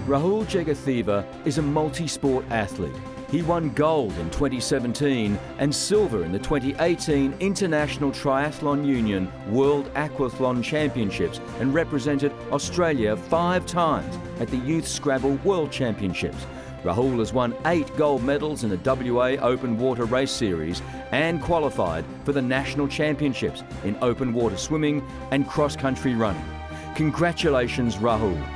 Rahul Jegatheva is a multi-sport athlete. He won gold in 2017 and silver in the 2018 International Triathlon Union World Aquathlon Championships and represented Australia 5 times at the Youth Scrabble World Championships. Rahul has won 8 gold medals in the WA Open Water Race Series and qualified for the National Championships in open water swimming and cross-country running. Congratulations, Rahul.